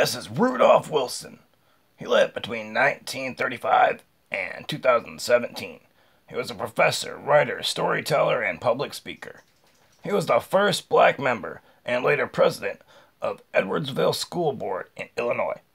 This is Rudolph Wilson. He lived between 1935 and 2017. He was a professor, writer, storyteller, and public speaker. He was the first black member and later president of Edwardsville School Board in Illinois.